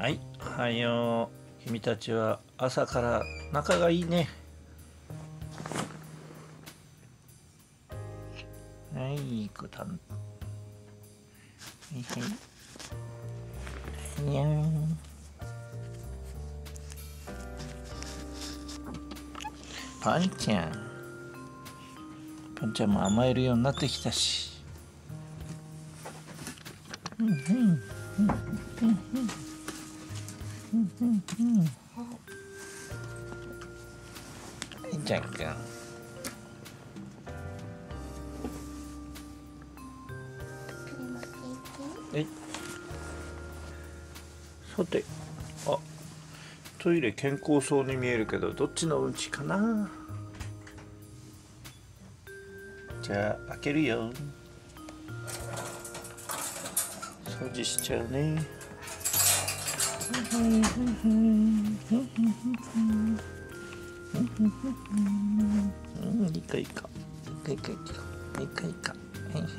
はい、おはよう。君たちは朝から仲がいいね。はい、こたん。はいはい。にゃん。パンちゃん。パンちゃんも甘えるようになってきたし。うんうんうんうんうんうん。はい、ジャン君。はい。さて、あ、トイレ健康そうに見えるけど、どっちのうんちかな。じゃあ開けるよ。掃除しちゃうね。いいかいいか。いいかいいか。いいかいいか。はいはい。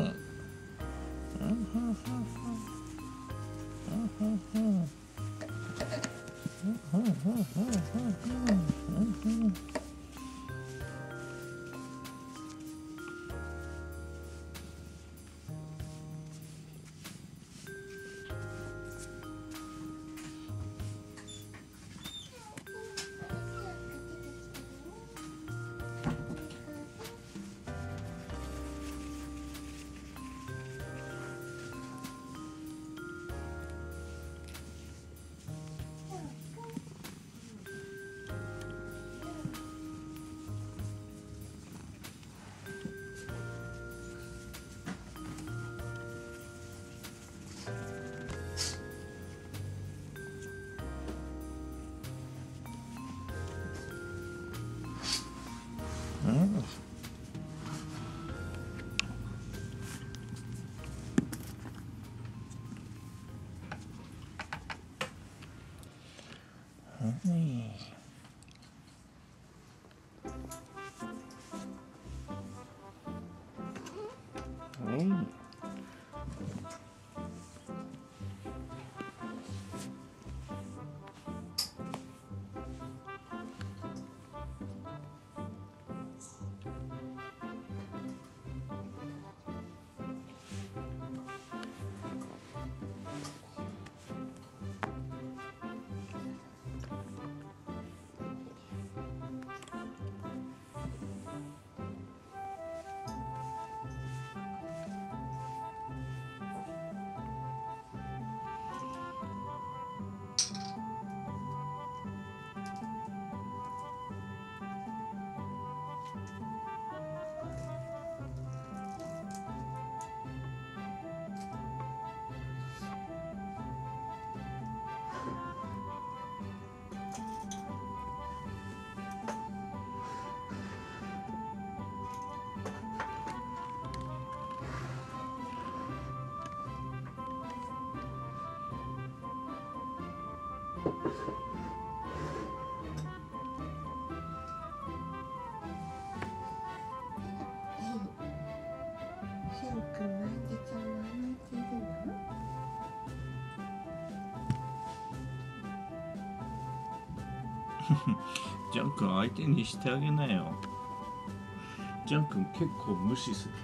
ジャン君相手にしてあげなよ。ジャン君結構無視する。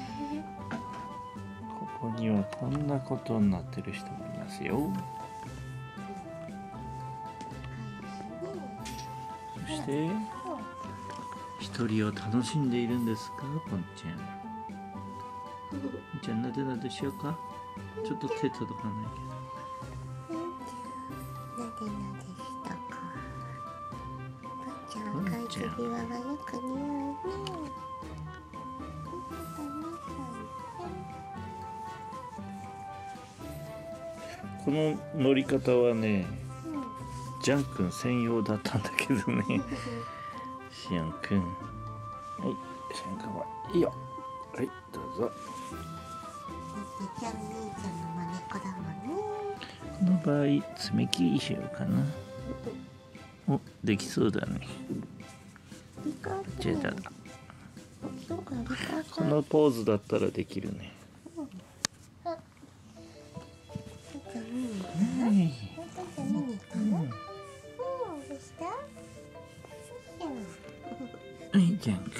ここにはこんなことになってる人もいますよ。そして一人を楽しんでいるんですか、ポンちゃん。じゃあなでなでしようか。ちょっと手届かないけど。 なでなでしたか。ポンちゃん赤い首輪がよく似合うね。 この乗り方はね、ジャン君専用だったんだけどね。シアン君、はい、シアン君はいいよ。はい、どうぞ。 だってジャン兄ちゃんの真似っこだもんね。 この場合爪切りしようかな。お、できそうだね。じゃあこのポーズだったらできるね。はい。 はい、ジャン君。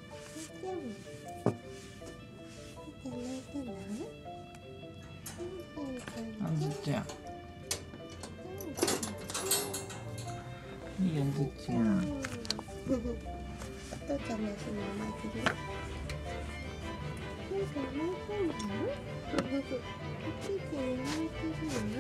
あんずちゃん。いいあんずちゃん。 お父ちゃんの足に甘えてるよ。お父ちゃん甘えてるの？お父ちゃん甘えてるの？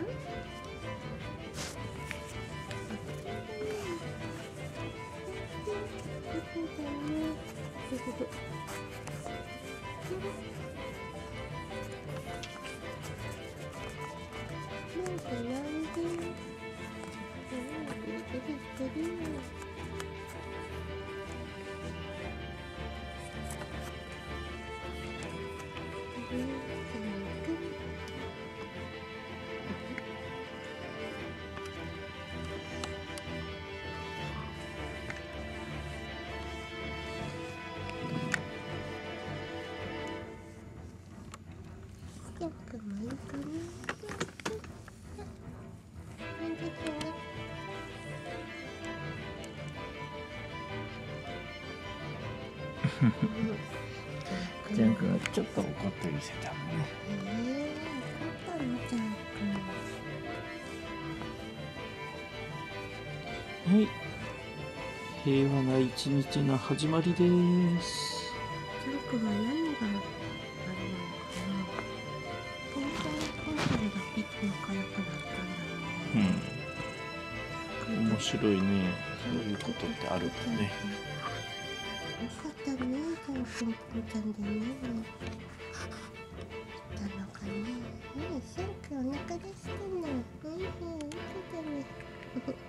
よくもいいかな。 ジャン君がちょっと怒って見せたもんね。 怒ったのジャンはい。平和な一日の始まりです。 君。ジャン君は何があれなのかな。本当にコンサルがピッと仲良くなったんだろうね。 面白いね。そういうことってあるんだね。 よかったね、ジャン君、ポンちゃんでね。たのかね。ジャン君お腹がすくの。よかったね。